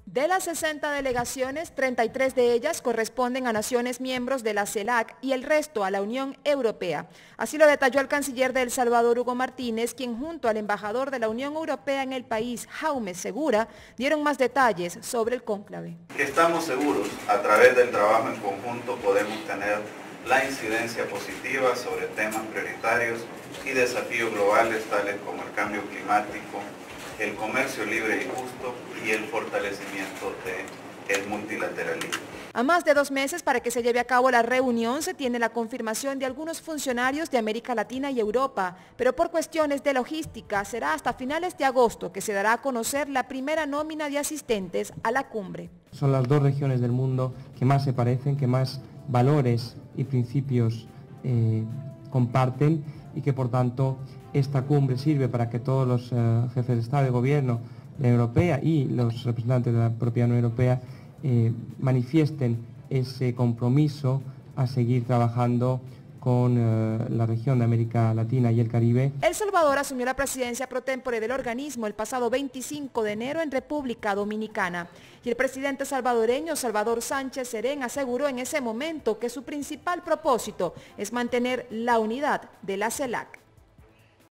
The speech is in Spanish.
De las 60 delegaciones, 33 de ellas corresponden a naciones miembros de la CELAC y el resto a la Unión Europea. Así lo detalló el canciller de El Salvador, Hugo Martínez, quien junto al embajador de la Unión Europea en el país, Jaume Segura, dieron más detalles sobre el cónclave. Estamos seguros, a través del trabajo en conjunto podemos tener la incidencia positiva sobre temas prioritarios y desafíos globales tales como el cambio climático, el comercio libre y justo y el fortalecimiento del multilateralismo. A más de 2 meses para que se lleve a cabo la reunión se tiene la confirmación de algunos funcionarios de América Latina y Europa, pero por cuestiones de logística será hasta finales de agosto que se dará a conocer la primera nómina de asistentes a la cumbre. Son las 2 regiones del mundo que más se parecen, que más valores y principios comparten y que por tanto esta cumbre sirve para que todos los jefes de Estado y de Gobierno de la Unión Europea y los representantes de la propia Unión Europea manifiesten ese compromiso a seguir trabajando con la región de América Latina y el Caribe. El Salvador asumió la presidencia pro tempore del organismo el pasado 25 de enero en República Dominicana y el presidente salvadoreño Salvador Sánchez Serén aseguró en ese momento que su principal propósito es mantener la unidad de la CELAC.